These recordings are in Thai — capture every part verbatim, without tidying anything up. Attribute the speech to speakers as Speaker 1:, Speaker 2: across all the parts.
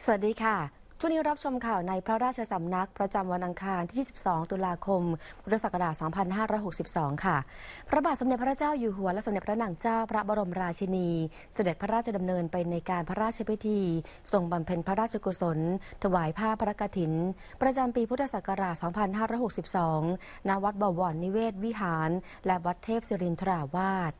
Speaker 1: สวัสดีค่ะช่วงนี้รับชมข่าวในพระราชสำนักประจำวันอังคารที่ ยี่สิบสอง ตุลาคม พุทธศักราช สองพันห้าร้อยหกสิบสอง ค่ะ พระบาทสมเด็จพระเจ้าอยู่หัวและสมเด็จพระนางเจ้าพระบรมราชินี เสด็จพระราชดำเนินไปในการพระราชพิธีทรงบำเพ็ญพระราชกุศล ถวายผ้าพระกฐิน ประจำปีพุทธศักราช สองพันห้าร้อยหกสิบสอง ณ วัดบวรนิเวศวิหาร และวัดเทพศิรินทราวาส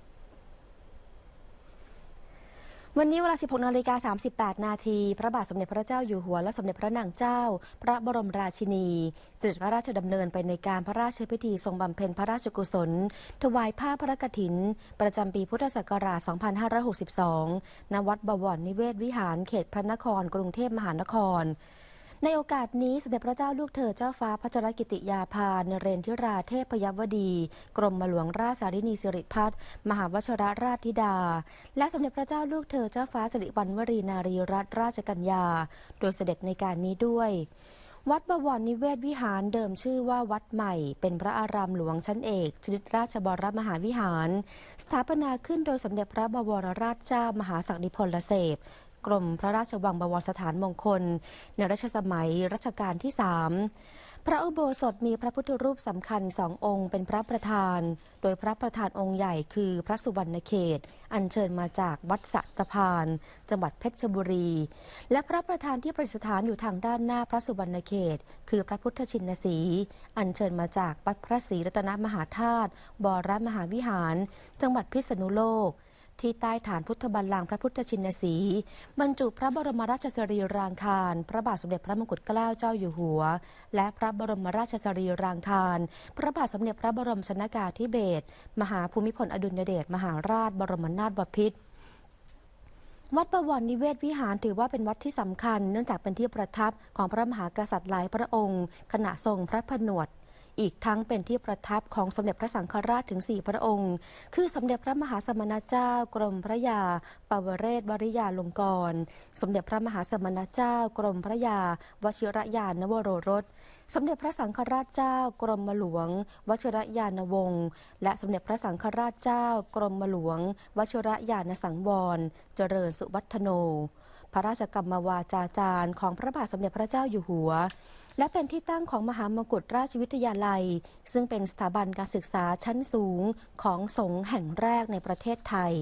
Speaker 1: วันนี้เวลา สิบหกนาฬิกาสามสิบแปด นาที พระบาทสมเด็จพระเจ้าอยู่หัวและสมเด็จพระนางเจ้าพระบรมราชินี เสด็จพระราชดำเนินไปในการพระราชพิธีทรงบำเพ็ญพระราชกุศล ถวายผ้าพระกฐิน ประจำปีพุทธศักราช สองพันห้าร้อยหกสิบสอง ณ วัดบวรนิเวศวิหาร เขตพระนคร กรุงเทพมหานครในโอกาสนี้สมเด็จพระเจ้าลูกเธอเจ้าฟ้าพัชรกิติยาภานเรนทิราเทพยวดี กรมหลวงราชสารินีสิริพัฒน์มหาวชรราชธิดาและสมเด็จพระเจ้าลูกเธอเจ้าฟ้าสิริวัณวรีนารีรัตนราชกัญญาโดยเสด็จในการนี้ด้วยวัดบวรนิเวศวิหารเดิมชื่อว่าวัดใหม่เป็นพระอารามหลวงชั้นเอกชนิดราชบรมหาวิหารสถาปนาขึ้นโดยสมเด็จพระบวรราชเจ้ามหาศักดิพลเสพกรมพระราชวังบวรสถานมงคลในรัชสมัยรัชกาลที่สามพระอุโบสถมีพระพุทธรูปสำคัญสององค์เป็นพระประธานโดยพระประธานองค์ใหญ่คือพระสุวรรณเขตอัญเชิญมาจากวัดสะตะพานจังหวัดเพชรบุรีและพระประธานที่ประดิษฐานอยู่ทางด้านหน้าพระสุวรรณเขตคือพระพุทธชินสีห์อัญเชิญมาจากวัดพระศรีรัตนมหาธาตุบรมหาวิหารจังหวัดพิษณุโลกที่ใต้ฐานพุทธบัลลังก์พระพุทธชินสีห์บรรจุพระบรมราชสรีรางคารพระบาทสมเด็จพระมงกุฎเกล้าเจ้าอยู่หัวและพระบรมราชสรีรางคารพระบาทสมเด็จพระบรมชนกาธิเบศรมหาภูมิพลอดุลยเดชมหาราชบรมนาถบพิตรวัดบวรนิเวศวิหารถือว่าเป็นวัดที่สำคัญเนื่องจากเป็นที่ประทับของพระมหากษัตริย์หลายพระองค์ขณะทรงพระผนวดอีกทั้งเป็นที่ประทับของสมเด็จพระสังฆราชถึงสี่พระองค์คือสมเด็จพระมหาสมณเจ้ากรมพระยาปวเรศวริยาลงกรณ์สมเด็จพระมหาสมณเจ้ากรมพระยาวชิรยานวโรรสสมเด็จพระสังฆราชเจ้ากรมหลวงวชิรยานวงศ์และสมเด็จพระสังฆราชเจ้ากรมหลวงวชิรยานสังวรเจริญสุวัฒโนพระราชกรรมวาจาจารย์ของพระบาทสมเด็จพระเจ้าอยู่หัวและเป็นที่ตั้งของมหามกุฏราชวิทยาลัยซึ่งเป็นสถาบันการศึกษาชั้นสูงของสงฆ์แห่งแรกในประเทศไทย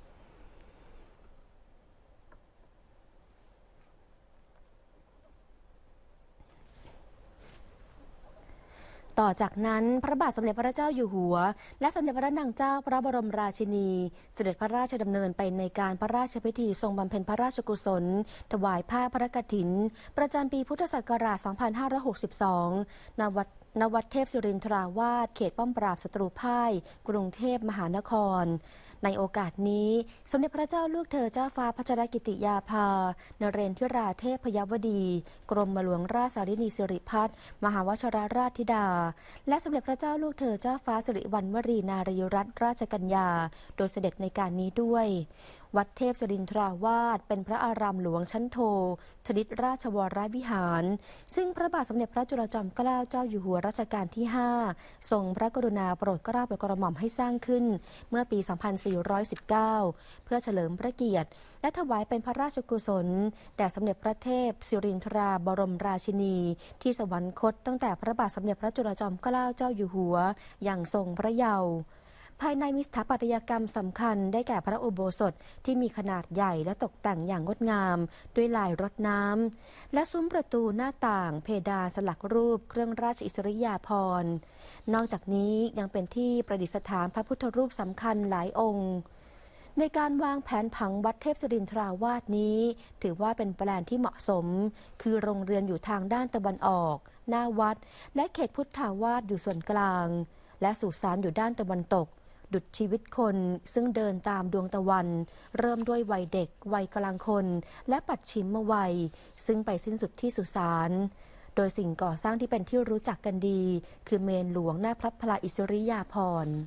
Speaker 1: ต่อจากนั้นพระบาทสมเด็จพระเจ้าอยู่หัวและสมเด็จพระนางเจ้าพระบรมราชินีเสด็จพระราชดำเนินไปในการพระราชพิธีทรงบำเพ็ญพระราชกุศลถวายผ้าพระกฐินประจำปีพุทธศักราช สองพันห้าร้อยหกสิบสอง ณ วัดณ วัดเทพศิรินทราวาสเขตป้อมปราบศัตรูพ่ายกรุงเทพมหานครในโอกาสนี้สมเด็จพระเจ้าลูกเธอเจ้าฟ้าพัชรกิติยาภานเรนทิราเทพยวดี กรมหลวงราชสารินีสิริพัฒน์มหาวชรราชธิดาและสมเด็จพระเจ้าลูกเธอเจ้าฟ้าสิริวัณวรีนารีรัตนราชกัญญาโดยเสด็จในการนี้ด้วยวัดเทพศิรินทราวาสเป็นพระอารามหลวงชั้นโทชนิดราชวรวิหารซึ่งพระบาทสมเด็จพระจุลจอมเกล้าเจ้าอยู่หัวรัชกาลที่ห้าทรงพระกรุณาโปรดเกล้าโปรดกระหม่อมให้สร้างขึ้นเมื่อปี สองพันสี่ร้อยสิบเก้า เพื่อเฉลิมพระเกียรติและถวายเป็นพระราชกุศลแด่สมเด็จพระเทพศิรินทราบรมราชินีที่สวรรคตตั้งแต่พระบาทสมเด็จพระจุลจอมเกล้าเจ้าอยู่หัวอย่างทรงพระเยาว์ภายในมีสถาปัตยกรรมสำคัญได้แก่พระอุโบสถที่มีขนาดใหญ่และตกแต่งอย่างงดงามด้วยลายรดน้ำและซุ้มประตูหน้าต่างเพดานสลักรูปเครื่องราชอิสริยาภรณ์นอกจากนี้ยังเป็นที่ประดิษฐานพระพุทธรูปสำคัญหลายองค์ในการวางแผนผังวัดเทพศิรินทราวาสนี้ถือว่าเป็นแปลนที่เหมาะสมคือโรงเรือนอยู่ทางด้านตะวันออกหน้าวัดและเขตพุทธาวาสอยู่ส่วนกลางและสุสานอยู่ด้านตะวันตกดุจชีวิตคนซึ่งเดินตามดวงตะวันเริ่มด้วยวัยเด็กวัยกลางคนและปัจฉิมวัยซึ่งไปสิ้นสุดที่สุสานโดยสิ่งก่อสร้างที่เป็นที่รู้จักกันดีคือเมนหลวงหน้าพระพลาอิสริยาภรณ์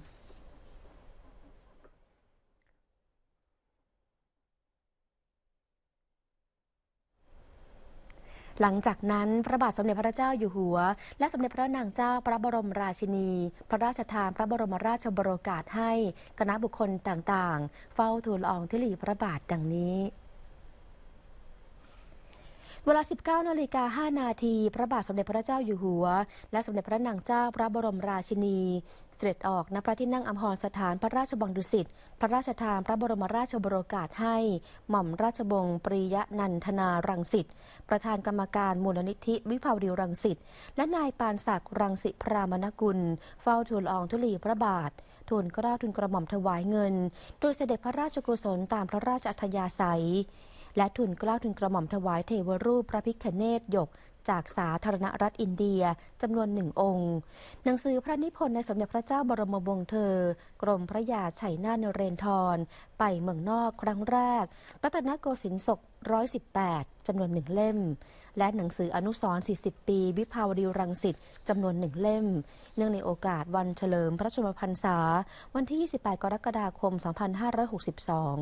Speaker 1: หลังจากนั้นพระบาทสมเด็จพระเจ้าอยู่หัวและสมเด็จพระนางเจ้าพระบรมราชินีพระราชทานพระบรมราชโองการให้คณะบุคคลต่างๆเฝ้าทูลละอองธุลีพระบาทดังนี้เวลา สิบเก้านาฬิกาห้านาทีพระบาทสมเด็จพระเจ้าอยู่หัวและสมเด็จพระนางเจ้าพระบรมราชินีเสด็จออกณพระที่นั่งอัมพรสถานพระราชวังดุสิตพระราชทานพระบรมราชโองการให้หม่อมราชวงศ์ปรียนันทนารังสิตประธานกรรมการมูลนิธิวิภาวดีรังสิตและนายปานศักดิ์รังสิพรามนกุลเฝ้าทูลอองธุลีพระบาททูลเกล้าทูลกระหม่อมถวายเงินโดยเสด็จพระราชกุศลตามพระราชอัธยาศัยและทูลเกล้าทูลกระหม่อมถวายเทวรูปพระพิฆเนศหยกจากสาธารณรัฐอินเดียจำนวนหนึ่งองค์หนังสือพระนิพนธ์ในสมเด็จพระเจ้าบรมวงศ์เธอกรมพระยาชัยนาทนเรนทรไปเมืองนอกครั้งแรกรัตนโกสินทร์ศกร้อยสิบแปดจำนวนหนึ่งเล่มและหนังสืออนุสรณ์สี่สิบปีวิภาวดีรังสิตจำนวนหนึ่งเล่มเนื่องในโอกาสวันเฉลิมพระชนมพรรษาวันที่ยี่สิบแปดกรกฎาคมสองพันห้าร้อยหกสิบสอง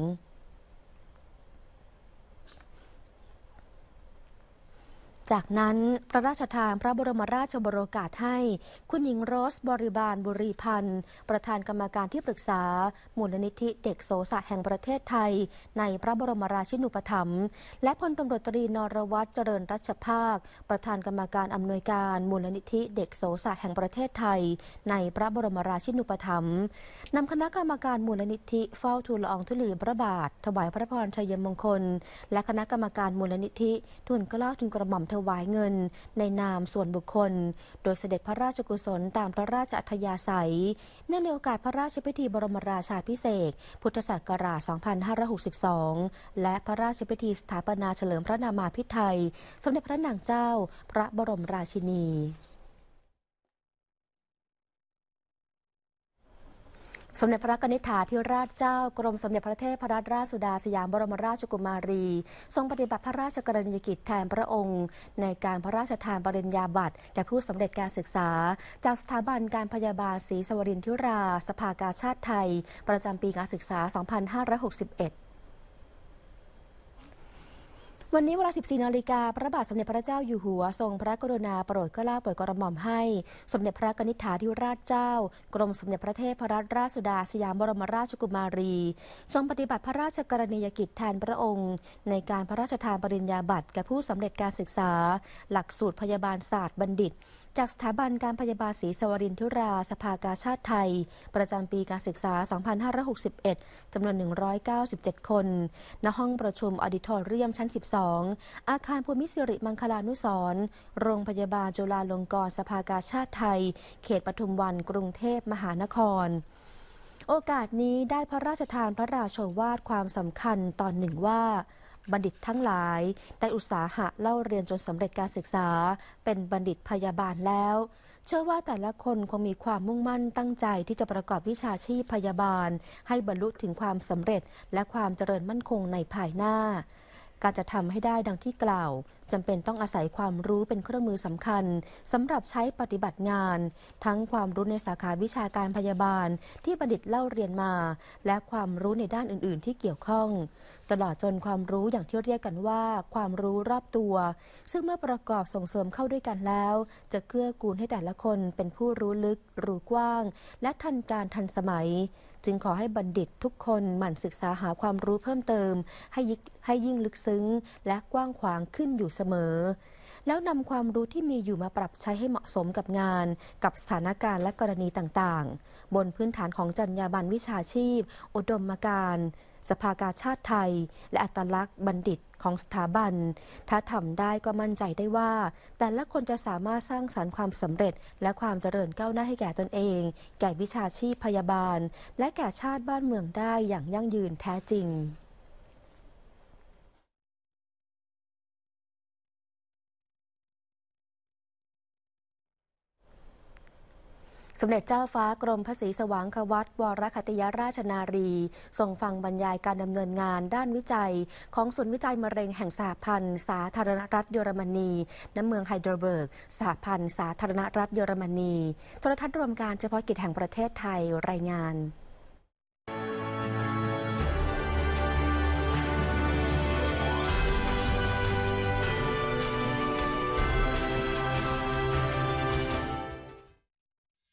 Speaker 1: จากนั้นพระราชทานพระบรมราชโองการให้คุณหญิงโรสบริบาลบุรีพันธ์ประธานกรรมการที่ปรึกษามูลนิธิเด็กโสสะแห่งประเทศไทยในพระบรมราชินูปถัมภ์และพลตำรวจตรีนรวัฒน์เจริญรัชภาคประธานกรรมการอำนวยการมูลนิธิเด็กโสสะแห่งประเทศไทยในพระบรมราชินูปถัมภ์นำคณะกรรมการมูลนิธิเฝ้าทูลละอองธุลีพระบาทถวายพระพรชัยมงคลและคณะกรรมการมูลนิธิทูลเกล้าทูลกระหม่อมถวายเงินในนามส่วนบุคคลโดยเสด็จพระราชกุศลตามพระราชอัธยาศัยเนื่องในโอกาสพระราชพิธีบรมราชาภิเษกพุทธศักราชสองพันห้าร้อยหกสิบสองและพระราชพิธีสถาปนาเฉลิมพระนามาภิไธยสมเด็จพระนางเจ้าพระบรมราชินีสมเด็จพระกนิษฐาธิราชเจ้ากรมสมเด็จพระเทพรัตนราชสุดาสยามบรมราชกุมารีทรงปฏิบัติพระราชกรณียกิจแทนพระองค์ในการพระราชทานปริญญาบัตรแก่ผู้สำเร็จการศึกษาจากสถาบันการพยาบาลศรีสวรินทร์ธิราสภากาชาติไทยประจำปีการศึกษา สองพันห้าร้อยหกสิบเอ็ดวันนี้เวลา สิบสี่นาฬิกาพระบาทสมเด็จพระเจ้าอยู่หัวทรงพระกรุณาโปรดเกล้าโปรดกระหม่อมให้สมเด็จพระกนิษฐาธิราชเจ้ากรมสมเด็จพระเทพรัตนราชสุดาสยามบรมราชกุมารีทรงปฏิบัติพระราชกรณียกิจแทนพระองค์ในการพระราชทานปริญญาบัตรแก่ผู้สำเร็จการศึกษาหลักสูตรพยาบาลศาสตร์บัณฑิตจากสถาบันการพยาบาลศรีสวรินทร์ธิราสภากาชาติไทยประจำปีการศึกษา สองพันห้าร้อยหกสิบเอ็ด จำนวน หนึ่งร้อยเก้าสิบเจ็ด คนณห้องประชุมออดิทอเรียมชั้น สิบสอง อาคารภูมิสิริมังคลานุสรณ์โรงพยาบาลจุฬาลงกรณ์สภากาชาติไทยเขตปทุมวันกรุงเทพมหานครโอกาสนี้ได้พระราชทานพระราโชวาทความสำคัญตอนหนึ่งว่าบัณฑิตทั้งหลายได้อุตสาหะเล่าเรียนจนสำเร็จการศึกษาเป็นบัณฑิตพยาบาลแล้วเชื่อว่าแต่ละคนคงมีความมุ่งมั่นตั้งใจที่จะประกอบวิชาชีพพยาบาลให้บรรลุถึงความสำเร็จและความเจริญมั่นคงในภายหน้าการจะทำให้ได้ดังที่กล่าวจำเป็นต้องอาศัยความรู้เป็นเครื่องมือสำคัญสำหรับใช้ปฏิบัติงานทั้งความรู้ในสาขาวิชาการพยาบาลที่บัณฑิตเล่าเรียนมาและความรู้ในด้านอื่นๆที่เกี่ยวข้องตลอดจนความรู้อย่างที่เรียกกันว่าความรู้รอบตัวซึ่งเมื่อประกอบส่งเสริมเข้าด้วยกันแล้วจะเกื้อกูลให้แต่ละคนเป็นผู้รู้ลึกรู้กว้างและทันการทันสมัยจึงขอให้บัณฑิตทุกคนหมั่นศึกษาหาความรู้เพิ่มเติมให้ยิ่งให้ยิ่งลึกซึ้งและกว้างขวางขึ้นอยู่เสมอแล้วนำความรู้ที่มีอยู่มาปรับใช้ให้เหมาะสมกับงานกับสถานการณ์และกรณีต่างๆบนพื้นฐานของจรรยาบรรณวิชาชีพอุดมการณ์สภากาชาติไทยและอัตลักษณ์บัณฑิตของสถาบันถ้าทำได้ก็มั่นใจได้ว่าแต่ละคนจะสามารถสร้างสรรค์ความสำเร็จและความเจริญก้าวหน้าให้แก่ตนเองแก่วิชาชีพพยาบาลและแก่ชาติบ้านเมืองได้อย่างยั่งยืนแท้จริงสมเด็จเจ้าฟ้ากรมพระศรีสว่างควัตรวรคติยราชนารีทรงฟังบรรยายการดำเนินงานด้านวิจัยของศูนย์วิจัยมะเร็งแห่งสหพันธ์สาธารณรัฐเยอรมนีณเมืองไฮเดลเบิร์กสหพันธ์สาธารณรัฐเยอรมนีโทรทัศน์รวมการเฉพาะกิจแห่งประเทศไทยรายงาน
Speaker 2: เว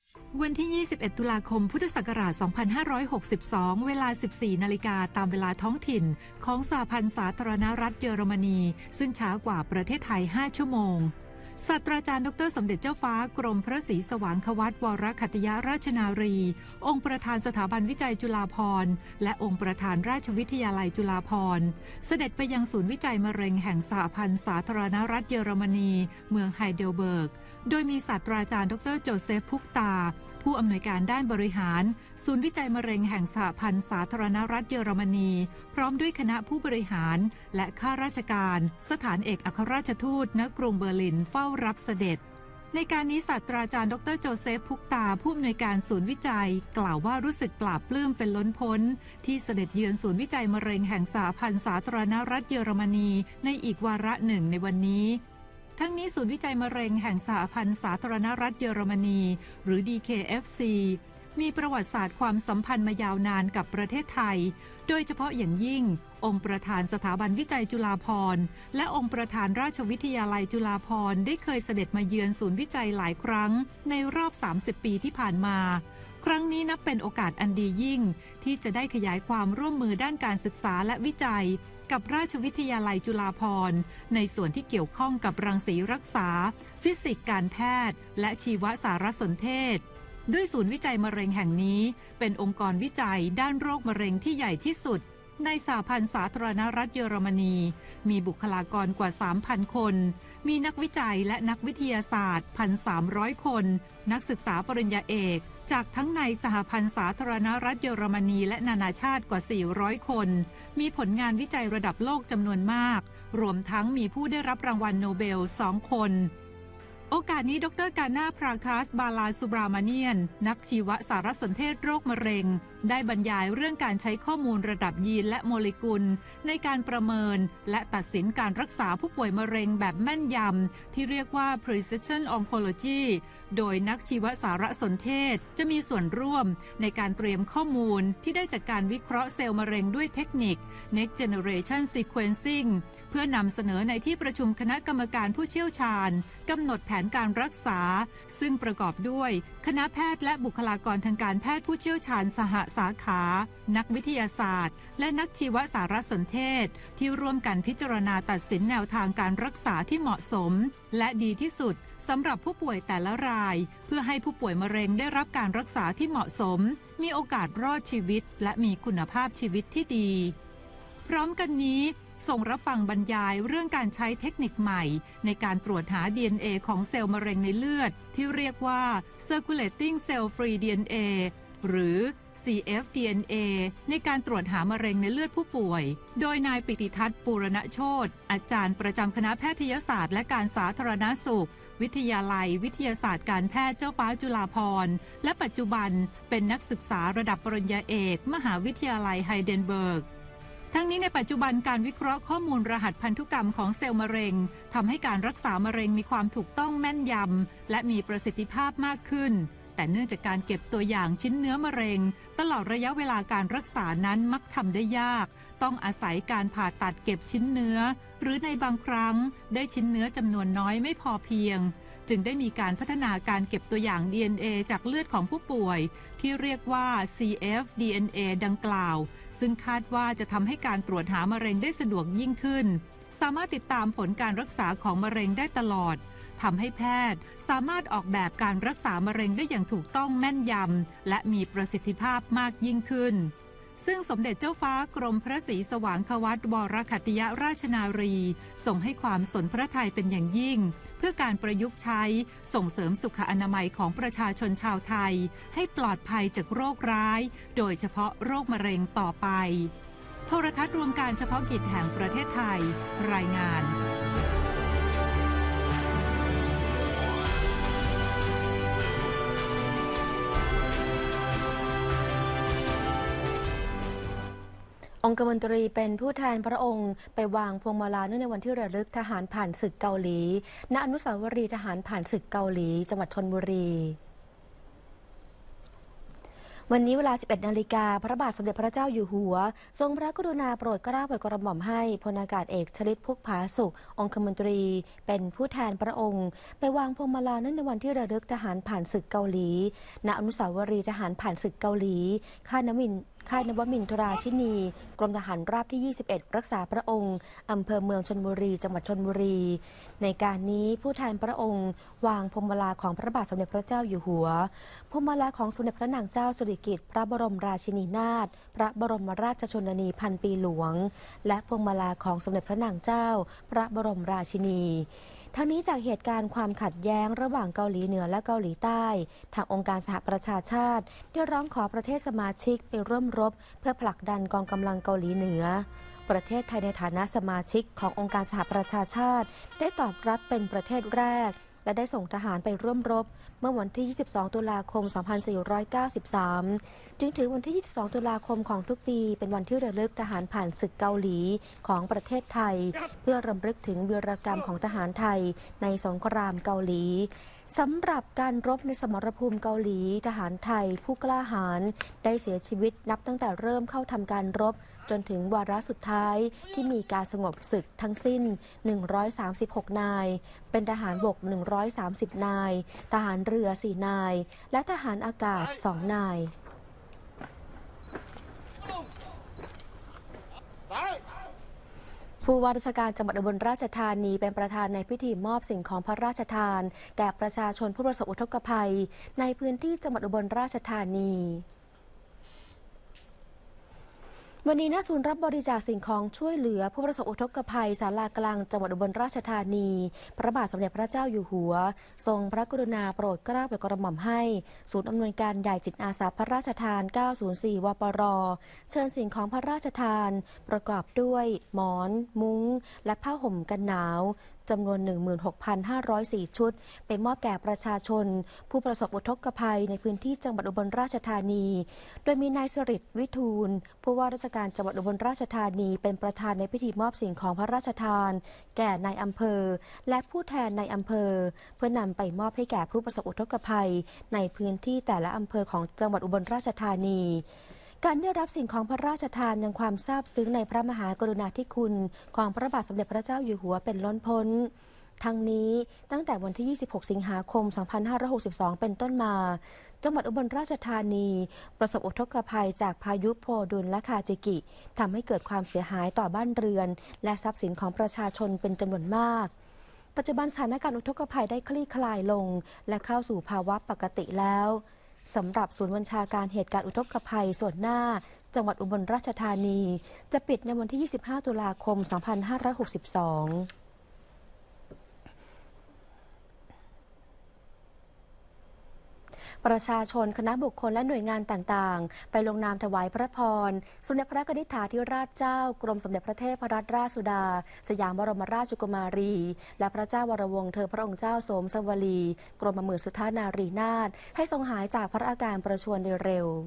Speaker 2: วันที่ ยี่สิบเอ็ด ตุลาคม พุทธศักราช สองพันห้าร้อยหกสิบสอง เวลา สิบสี่ นาฬิกาตามเวลาท้องถิ่นของสหพันธ์สาธารณรัฐเยอรมนีซึ่งช้ากว่าประเทศไทย ห้า ชั่วโมงศาสตราจารย์ดรสมเด็จเจ้าฟ้ากรมพระศรีสว่างควัตวรขัตติยราชนารีองค์ประธานสถาบันวิจัยจุฬาภรณ์และองค์ประธานราชวิทยาลัยจุฬาภรณ์เสด็จไปยังศูนย์วิจัยมะเร็งแห่งสหพันธ์สาธารณรัฐเยอรมนีเมืองไฮเดลเบิร์กโดยมีศาสตราจารย์ดรโจเซฟพุกตาผู้อำนวยการด้านบริหารศูนย์วิจัยมะเร็งแห่งสหพันธ์สาธารณรัฐเยอรมนีพร้อมด้วยคณะผู้บริหารและข้าราชการสถานเอกอัครราชทูตณกรุงเบอร์ลินเฝ้ารับเสด็จในการนี้ศาสตราจารย์ดรโจเซฟพุกตาผู้อำนวยการศูนย์วิจัยกล่าวว่ารู้สึกปลาบปลื้มเป็นล้นพ้นที่เสด็จเยือนศูนย์วิจัยมะเร็งแห่งสหพันธ์สาธารณรัฐเยอรมนีในอีกวาระหนึ่งในวันนี้ทั้งนี้ศูนย์วิจัยมะเร็งแห่งสหพันธ์สาธารณรัฐเยอรมนีหรือ ดี เค เอฟ ซี มีประวัติศาสตร์ความสัมพันธ์มายาวนานกับประเทศไทยโดยเฉพาะอย่างยิ่งองค์ประธานสถาบันวิจัยจุฬาภรณ์และองค์ประธานราชวิทยาลัยจุฬาภรณ์ได้เคยเสด็จมาเยือนศูนย์วิจัยหลายครั้งในรอบ สามสิบ ปีที่ผ่านมาครั้งนี้นับเป็นโอกาสอันดียิ่งที่จะได้ขยายความร่วมมือด้านการศึกษาและวิจัยกับราชวิทยาลัยจุฬาภรณ์ในส่วนที่เกี่ยวข้องกับรังสีรักษาฟิสิกส์การแพทย์และชีวสารสนเทศด้วยศูนย์วิจัยมะเร็งแห่งนี้เป็นองค์กรวิจัยด้านโรคมะเร็งที่ใหญ่ที่สุดในสหพันธ์สาธารณรัฐเยอรมนีมีบุคลากรกว่า สามพัน คนมีนักวิจัยและนักวิทยาศาสตร์ หนึ่งพันสามร้อย คนนักศึกษาปริญญาเอกจากทั้งในสหพันธ์สาธารณรัฐเยอรมนีและนานาชาติกว่า สี่ร้อย คนมีผลงานวิจัยระดับโลกจำนวนมากรวมทั้งมีผู้ได้รับรางวัลโนเบล สอง คนโอกาสนี้ดรกาน่าพราคาสบาลาสุบรามาเนียนนักชีวสารสนเทศโรคมะเร็งได้บรรยายเรื่องการใช้ข้อมูลระดับยีนและโมเลกุลในการประเมินและตัดสินการรักษาผู้ป่วยมะเร็งแบบแม่นยำที่เรียกว่า precision oncology โดยนักชีวสารสนเทศจะมีส่วนร่วมในการเตรียมข้อมูลที่ได้จากการวิเคราะห์เซลล์มะเร็งด้วยเทคนิค next generation sequencing เพื่อนำเสนอในที่ประชุมคณะกรรมการผู้เชี่ยวชาญกำหนดแผนการรักษาซึ่งประกอบด้วยคณะแพทย์และบุคลากรทางการแพทย์ผู้เชี่ยวชาญสหสาขานักวิทยาศาสตร์และนักชีวสารสนเทศที่ร่วมกันพิจารณาตัดสินแนวทางการรักษาที่เหมาะสมและดีที่สุดสำหรับผู้ป่วยแต่ละรายเพื่อให้ผู้ป่วยมะเร็งได้รับการรักษาที่เหมาะสมมีโอกาสรอดชีวิตและมีคุณภาพชีวิตที่ดีพร้อมกันนี้ส่งรับฟังบรรยายเรื่องการใช้เทคนิคใหม่ในการตรวจหา ดี เอ็น เอ ของเซลล์มะเร็งในเลือดที่เรียกว่า circulating cell free ดี เอ็น เอ หรือ ซี เอฟ ดี เอ็น เอ ในการตรวจหามะเร็งในเลือดผู้ป่วยโดยนายปิติทัศน์ปูรณโชติอาจารย์ประจำคณะแพทยศาสตร์และการสาธารณสุขวิทยาลัยวิทยาศาสตร์การแพทย์เจ้าฟ้าจุฬาภรณ์และปัจจุบันเป็นนักศึกษาระดับปริญญาเอกมหาวิทยาลัยไฮเดนเบิร์กทั้งนี้ในปัจจุบันการวิเคราะห์ข้อมูลรหัสพันธุกรรมของเซลล์มะเร็งทำให้การรักษามะเร็งมีความถูกต้องแม่นยำและมีประสิทธิภาพมากขึ้นแต่เนื่องจากการเก็บตัวอย่างชิ้นเนื้อมะเร็งตลอดระยะเวลาการรักษานั้นมักทำได้ยากต้องอาศัยการผ่าตัดเก็บชิ้นเนื้อหรือในบางครั้งได้ชิ้นเนื้อจำนวนน้อยไม่พอเพียงจึงได้มีการพัฒนาการเก็บตัวอย่าง ดี เอ็น เอ จากเลือดของผู้ป่วยที่เรียกว่า ซี เอฟ ดี เอ็น เอ ดังกล่าวซึ่งคาดว่าจะทำให้การตรวจหามะเร็งได้สะดวกยิ่งขึ้นสามารถติดตามผลการรักษาของมะเร็งได้ตลอดทำให้แพทย์สามารถออกแบบการรักษามะเร็งได้อย่างถูกต้องแม่นยำและมีประสิทธิภาพมากยิ่งขึ้นซึ่งสมเด็จเจ้าฟ้ากรมพระศรีสว่างควัตวรขัตติยราชนารีทรงให้ความสนพระทัยเป็นอย่างยิ่งเพื่อการประยุกต์ใช้ส่งเสริมสุขอนามัยของประชาชนชาวไทยให้ปลอดภัยจากโรคร้ายโดยเฉพาะโรคมะเร็งต่อไปโทรทัศน์รวมการเฉพาะกิจแห่งประเทศไทยรายงาน
Speaker 1: องคมนตรีเป็นผู้แทนพระองค์ไปวางพวงมาลาเนื่องในวันที่ระลึกทหารผ่านศึกเกาหลีณอนุสาวรีย์ทหารผ่านศึกเกาหลีจังหวัดชลบุรีวันนี้เวลา สิบเอ็ด นาฬิกา พระบาทสมเด็จพระเจ้าอยู่หัว ทรงพระกรุณาโปรดเกล้าโปรดกระหม่อมให้พลอากาศเอกชลิตพุกผาสุข องคมนตรี เป็นผู้แทนพระองค์ ไปวางพวงมาลาเนื่องในวันที่ระลึกทหารผ่านศึกเกาหลี ณ อนุสาวรีย์ทหารผ่านศึกเกาหลี ค่ายนวินค่ายนวมินทราชินี กรมทหารราบที่ ยี่สิบเอ็ด รักษาพระองค์ อำเภอเมืองชลบุรี จังหวัดชลบุรี ในการนี้ผู้แทนพระองค์ วางพวงมาลาของพระบาทสมเด็จพระเจ้าอยู่หัว พวงมาลาของสมเด็จพระนางเจ้าสิริกิติ์พระบรมราชินีนาถ พระบรมราชชนนีพันปีหลวง และพวงมาลาของสมเด็จพระนางเจ้า พระบรมราชินี ทั้งนี้จากเหตุการณ์ความขัดแย้งระหว่างเกาหลีเหนือและเกาหลีใต้ ทางองค์การสหประชาชาติได้ร้องขอประเทศสมาชิกไปร่วมรบเพื่อผลักดันกองกำลังเกาหลีเหนือ ประเทศไทยในฐานะสมาชิกขององค์การสหประชาชาติได้ตอบรับเป็นประเทศแรกและได้ส่งทหารไปร่วมรบเมื่อวันที่ ยี่สิบสอง ตุลาคม สองพันสี่ร้อยเก้าสิบสาม จึงถือวันที่ ยี่สิบสอง ตุลาคมของทุกปีเป็นวันที่ระลึกทหารผ่านศึกเกาหลีของประเทศไทยเพื่อรำลึกถึงวีรกรรมของทหารไทยในสงครามเกาหลีสำหรับการรบในสมรภูมิเกาหลีทหารไทยผู้กล้าหาญได้เสียชีวิตนับตั้งแต่เริ่มเข้าทำการรบจนถึงวาระสุดท้ายที่มีการสงบศึกทั้งสิ้นหนึ่งร้อยสามสิบหกนายเป็นทหารบกหนึ่งร้อยสามสิบนายทหารเรือสี่นายและทหารอากาศสองนายผู้ว่าราชการจังหวัดอุบลราชธานีเป็นประธานในพิธีมอบสิ่งของพระราชทานแก่ประชาชนผู้ประสบอุทกภัยในพื้นที่จังหวัดอุบลราชธานีวันนี้ณศูนย์รับบริจาคสิ่งของช่วยเหลือผู้ประสบอุทกภัยศาลากลางจังหวัดอุบลราชธานีพระบาทสมเด็จพระเจ้าอยู่หัวทรงพระกรุณาโปรดเกล้าโปรดกระหม่อมให้ศูนย์อำนวยการใหญ่จิตอาสาพระราชทานเก้าศูนย์สี่วปรเชิญสิ่งของพระราชทานประกอบด้วยหมอนมุ้งและผ้าห่มกันหนาวจำนวน หนึ่งหมื่นหกพันห้าร้อยสี่ ชุดไปมอบแก่ประชาชนผู้ประสบอุทกภัยในพื้นที่จังหวัดอุบลราชธานีโดยมีนายสฤษดิ์วิทูลผู้ว่าราชการจังหวัดอุบลราชธานีเป็นประธานในพิธีมอบสิ่งของพระราชทานแก่นายอำเภอและผู้แทนในอำเภอเพื่อนำไปมอบให้แก่ผู้ประสบอุทกภัยในพื้นที่แต่ละอำเภอของจังหวัดอุบลราชธานีการได้รับสิ่งของพระราชทานยังความซาบซึ้งในพระมหากรุณาธิคุณของพระบาทสมเด็จพระเจ้าอยู่หัวเป็นล้นพ้นทั้งนี้ตั้งแต่วันที่ ยี่สิบหก สิงหาคม สองพันห้าร้อยหกสิบสอง เป็นต้นมาจังหวัดอุบลราชธานีประสบอุทกภัยจากพายุโพดุลและคาจิกิทำให้เกิดความเสียหายต่อบ้านเรือนและทรัพย์สินของประชาชนเป็นจำนวนมากปัจจุบันสถานการณ์อุทกภัยได้คลี่คลายลงและเข้าสู่ภาวะปกติแล้วสำหรับศูนย์บัญชาการเหตุการณ์อุทกภัยส่วนหน้าจังหวัดอุบลราชธานีจะปิดในวันที่ ยี่สิบห้า ตุลาคม สองพันห้าร้อยหกสิบสองประชาชนคณะบุคคลและหน่วยงานต่างๆไปลงนามถวายพระพรสมเด็จพระนิธิาธิราชเจ้ากรมสมเด็จพระเทพรัตนราชสุดาสยามบรมราชกุมารีและพระเจ้าวรวงศ์เธอพระองค์เจ้าสมสวลีกรมหมื่นสุทธานารีนาถให้ทรงหายจากพระอาการประชวรโดยเร็ว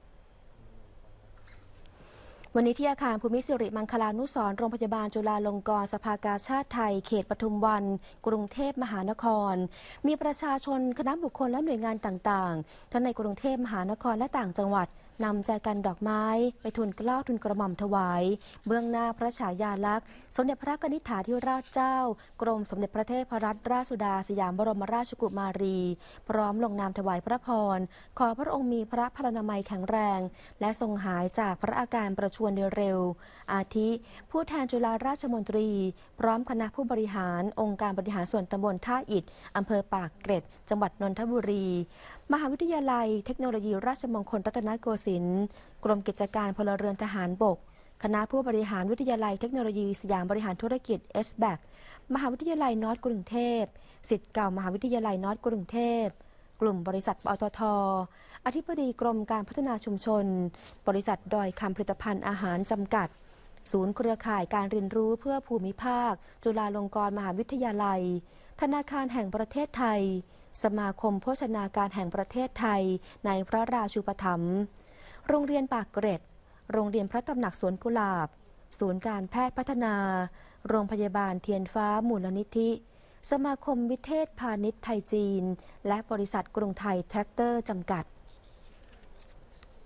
Speaker 1: วันนี้ที่อาคารภูมิสิริมังคลานุสรณ์โรงพยาบาลจุฬาลงกรณ์สภากาชาติไทยเขตปทุมวันกรุงเทพมหานครมีประชาชนคณะบุคคลและหน่วยงานต่างๆทั้งในกรุงเทพมหานครและต่างจังหวัดนำใจกันดอกไม้ไปทูลเกล้าทูลกระหม่อมถวายเบื้องหน้าพระฉายาลักษณ์สมเด็จพระนิธิาธิราชเจ้ากรมสมเด็จพระเทพรัตนราชสุดาสยามบรมราชกุมารีพร้อมลงนามถวายพระพรขอพระองค์มีพระพลานามัยแข็งแรงและทรงหายจากพระอาการประชวรโดยเร็วอาทิผู้แทนจุฬาราชมนตรีพร้อมคณะผู้บริหารองค์การบริหารส่วนตำบลท่าอิฐอำเภอปากเกร็ดจังหวัดนนทบุรีมหาวิทยาลัยเทคโนโลยีราชมงคลรัตนโกสินทร์กรมกิจการพลเรือนทหารบกคณะผู้บริหารวิทยาลัยเทคโนโลยีสยามบริหารธุรกิจ เอส แบค มหาวิทยาลัยนอร์ทกรุงเทพศิษย์เก่ามหาวิทยาลัยนอร์ทกรุงเทพกลุ่มบริษัทปตท.อธิบดีกรมการพัฒนาชุมชนบริษัทดอยคำผลิตภัณฑ์อาหารจำกัดศูนย์เครือข่ายการเรียนรู้เพื่อภูมิภาคจุฬาลงกรณ์มหาวิทยาลัยธนาคารแห่งประเทศไทยสมาคมโภชนาการแห่งประเทศไทยในพระราชูปถัมภ์โรงเรียนปากเกร็ดโรงเรียนพระตำหนักสวนกุหลาบศูนย์การแพทย์พัฒนาโรงพยาบาลเทียนฟ้ามูลนิธิสมาคมวิเทศพาณิชย์ไทยจีนและบริษัทกรุงไทยแทรคเตอร์จำกัด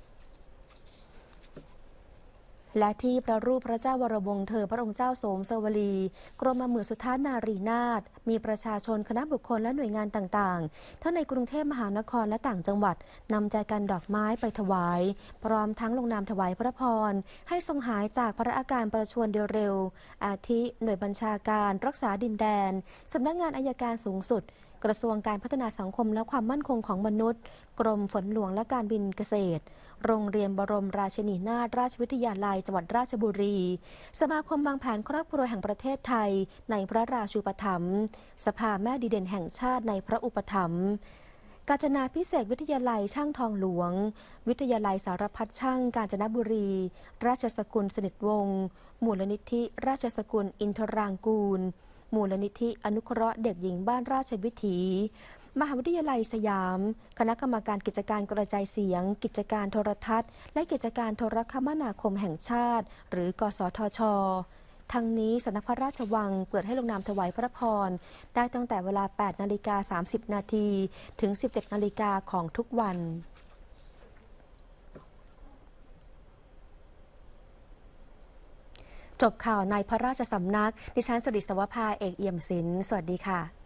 Speaker 1: และที่พระรูปพระเจ้าวรวงศ์เธอพระองค์เจ้าโสมสวลีกรมหมื่นสุทานารีนาถมีประชาชนคณะบุคคลและหน่วยงานต่างๆทั้งในกรุงเทพมหานครและต่างจังหวัดนำใจกันดอกไม้ไปถวายพร้อมทั้งลงนามถวายพระพรให้ทรงหายจากพระอาการประชวรโดยเร็วอาทิหน่วยบัญชาการรักษาดินแดนสำนักงานอัยการสูงสุดกระทรวงการพัฒนาสังคมและความมั่นคงของมนุษย์กรมฝนหลวงและการบินเกษตรโรงเรียนบรมราชินีนาถราชวิทยาลัยจังหวัดราชบุรีสมาคมวางแผนครอบครัวแห่งประเทศไทยในพระราชูปถัมภ์สภาแม่ดีเด่นแห่งชาติในพระอุปถัมภ์กาญจนาพิเศษกวิทยาลัยช่างทองหลวงวิทยาลัยสารพัดช่างกาญจนบุรีราชสกุลสนิทวงศ์มูลนิธิราชสกุลอินทรางกูลมูลนิธิอนุเคราะห์เด็กหญิงบ้านราชวิถีมหาวิทยาลัยสยามคณะกรรมการกิจการกระจายเสียงกิจการโทรทัศน์และกิจการโทรคมนาคมแห่งชาติหรือกสทช.ทั้งนี้สำนักพระราชวังเปิดให้ลงนามถวายพระพรได้ตั้งแต่เวลา แปดนาฬิกาสามสิบนาทีถึง สิบเจ็ดนาฬิกาของทุกวันจบข่าวในพระราชสำนักดิฉันสริศวภาเอกเอี่ยมศิลป์สวัสดีค่ะ